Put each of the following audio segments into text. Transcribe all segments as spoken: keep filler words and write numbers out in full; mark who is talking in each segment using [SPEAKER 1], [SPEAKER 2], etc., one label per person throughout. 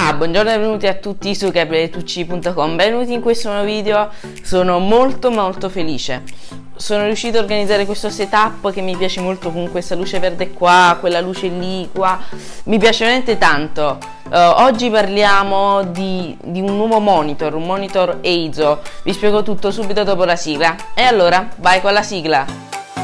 [SPEAKER 1] Ah, buongiorno e benvenuti a tutti su gabriele tucci punto com. Benvenuti in questo nuovo video. Sono molto molto felice. Sono riuscito a organizzare questo setup che mi piace molto, con questa luce verde qua, quella luce lì, qua. Mi piace veramente tanto. Uh, oggi parliamo di, di un nuovo monitor, un monitor Eizo. Vi spiego tutto subito dopo la sigla. E allora, vai con la sigla.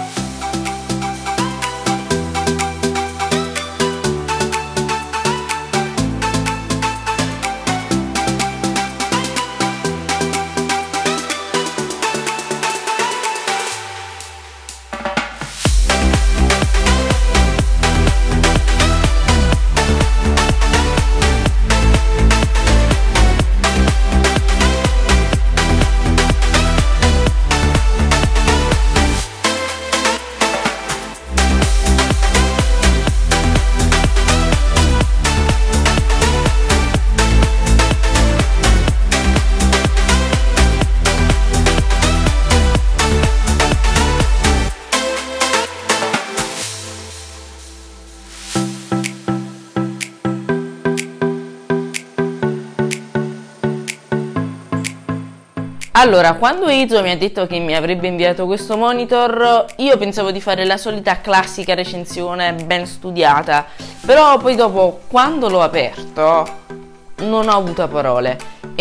[SPEAKER 1] Allora, quando Eizo mi ha detto che mi avrebbe inviato questo monitor, io pensavo di fare la solita classica recensione ben studiata, però poi dopo, quando l'ho aperto, non ho avuto parole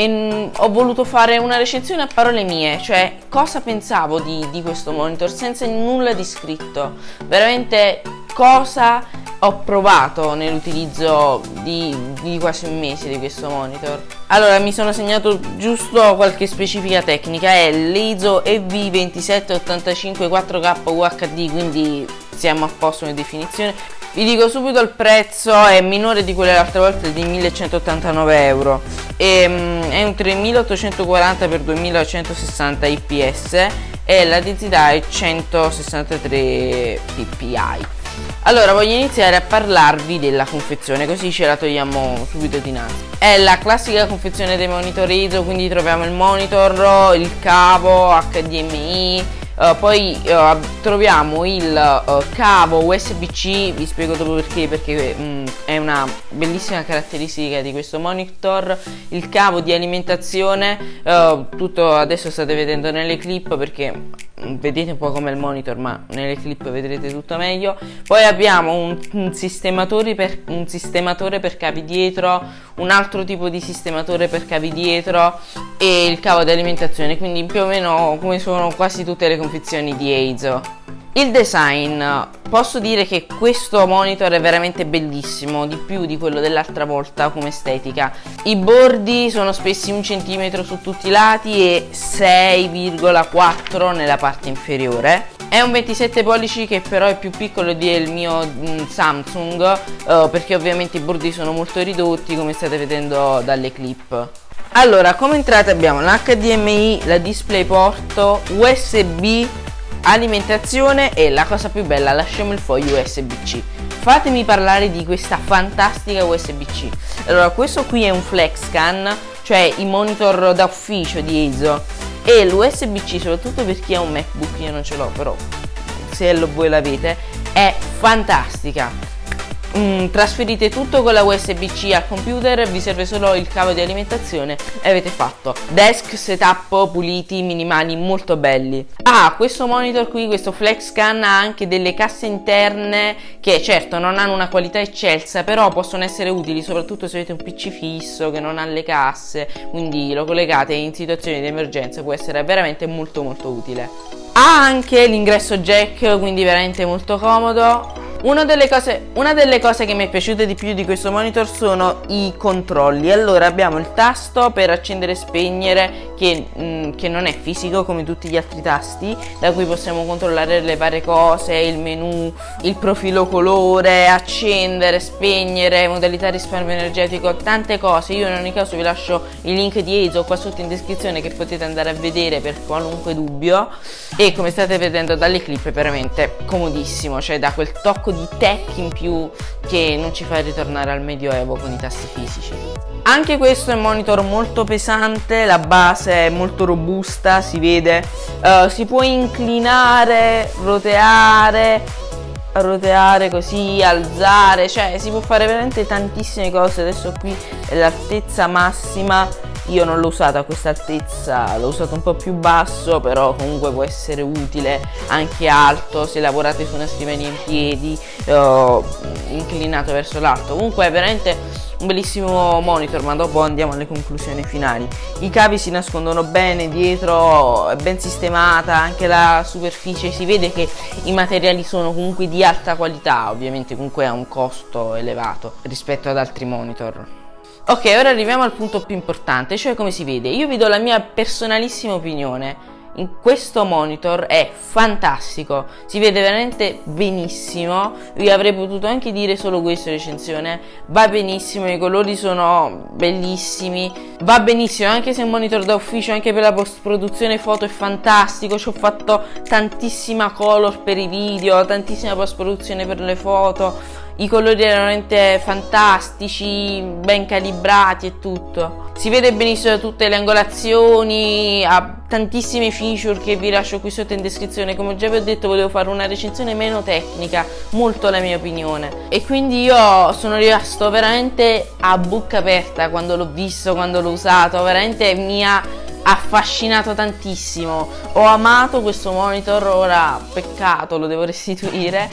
[SPEAKER 1] e ho voluto fare una recensione a parole mie, cioè cosa pensavo di, di questo monitor senza nulla di scritto, veramente cosa ho provato nell'utilizzo di, di quasi un mese di questo monitor. Allora, mi sono segnato giusto qualche specifica tecnica. È l'Eizo E V ventisette ottantacinque quattro K U H D, quindi siamo a posto nella definizione. Vi dico subito il prezzo, è minore di quelle l'altra volta, di millecentottantanove euro. E, um, è un tremilaottocentoquaranta per duemilacentosessanta I P S e la densità è centosessantatré p p i. Allora, voglio iniziare a parlarvi della confezione, così ce la togliamo subito dinanzi. È la classica confezione dei monitor Eizo, quindi troviamo il monitor, il cavo H D M I, uh, poi uh, troviamo il uh, cavo U S B C, vi spiego dopo perché, perché um, è una bellissima caratteristica di questo monitor, il cavo di alimentazione, uh, tutto adesso state vedendo nelle clip perché vedete un po' come il monitor, ma nelle clip vedrete tutto meglio. Poi abbiamo un, un, sistematore per, un sistematore per cavi dietro, un altro tipo di sistematore per cavi dietro e il cavo di alimentazione, quindi più o meno come sono quasi tutte le confezioni di Eizo. Il design, posso dire che questo monitor è veramente bellissimo, di più di quello dell'altra volta come estetica. I bordi sono spessi un centimetro su tutti i lati e sei virgola quattro nella parte inferiore. È un ventisette pollici che però è più piccolo del mio mh, Samsung, uh, perché ovviamente i bordi sono molto ridotti, come state vedendo dalle clip. Allora, come entrate abbiamo l'H D M I, la DisplayPort, U S B, alimentazione e la cosa più bella, lasciamo il foglio U S B C. Fatemi parlare di questa fantastica U S B C. Allora, questo qui è un FlexScan, cioè i monitor da ufficio di Eizo, e l'U S B C, soprattutto per chi ha un MacBook, io non ce l'ho, però se lo voi l'avete, è fantastica. Mm, trasferite tutto con la U S B C al computer, vi serve solo il cavo di alimentazione e avete fatto desk setup puliti, minimali, molto belli. Ah, questo monitor qui, questo FlexScan, ha anche delle casse interne che certo non hanno una qualità eccelsa, però possono essere utili soprattutto se avete un P C fisso che non ha le casse, quindi lo collegate in situazioni di emergenza, può essere veramente molto molto utile. Ha anche l'ingresso jack, quindi veramente molto comodo. Una delle, cose, una delle cose che mi è piaciuta di più di questo monitor sono i controlli. Allora, abbiamo il tasto per accendere e spegnere che, mh, che non è fisico come tutti gli altri tasti, da cui possiamo controllare le varie cose, il menu, il profilo colore, accendere, spegnere, modalità risparmio energetico, tante cose. Io in ogni caso vi lascio il link di Eizo qua sotto in descrizione che potete andare a vedere per qualunque dubbio. E come state vedendo dalle clip è veramente comodissimo, cioè da quel tocco di tech in più che non ci fa ritornare al medioevo con i tasti fisici. Anche questo è un monitor molto pesante, la base è molto robusta, si vede, uh, si può inclinare, roteare, roteare così, alzare, cioè si può fare veramente tantissime cose. Adesso qui è l'altezza massima, io non l'ho usata a questa altezza, l'ho usato un po' più basso, però comunque può essere utile anche alto se lavorate su una scrivania in piedi o inclinato verso l'alto. Comunque è veramente un bellissimo monitor, ma dopo andiamo alle conclusioni finali. I cavi si nascondono bene dietro, è ben sistemata, anche la superficie, si vede che i materiali sono comunque di alta qualità, ovviamente comunque ha un costo elevato rispetto ad altri monitor. Ok, ora arriviamo al punto più importante, cioè come si vede. Io vi do la mia personalissima opinione. In questo monitor è fantastico, si vede veramente benissimo. Vi avrei potuto anche dire solo questo in recensione. Va benissimo, i colori sono bellissimi, va benissimo anche se è un monitor da ufficio, anche per la post produzione foto è fantastico. Ci ho fatto tantissima color per i video, tantissima post produzione per le foto. I colori erano veramente fantastici, ben calibrati e tutto. Si vede benissimo tutte le angolazioni, ha tantissime feature che vi lascio qui sotto in descrizione. Come già vi ho detto, volevo fare una recensione meno tecnica, molto la mia opinione. E quindi io sono rimasto veramente a bocca aperta quando l'ho visto, quando l'ho usato, veramente mi ha affascinato tantissimo. Ho amato questo monitor, ora peccato, lo devo restituire.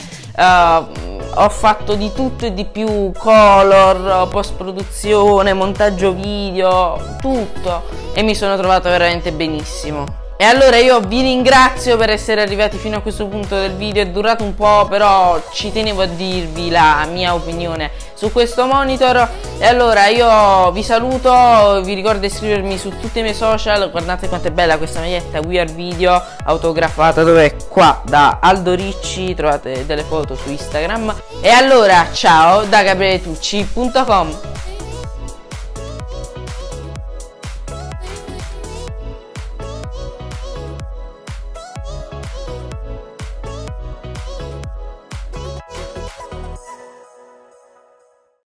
[SPEAKER 1] Uh, ho fatto di tutto e di più, color, post produzione, montaggio video, tutto, e mi sono trovato veramente benissimo. E allora io vi ringrazio per essere arrivati fino a questo punto del video. È durato un po', però ci tenevo a dirvi la mia opinione su questo monitor. E allora io vi saluto, vi ricordo di iscrivermi su tutti i miei social. Guardate quanto è bella questa maglietta We Are Video autografata, dove è qua da Aldo Ricci, trovate delle foto su Instagram. E allora ciao da gabriele tucci punto com.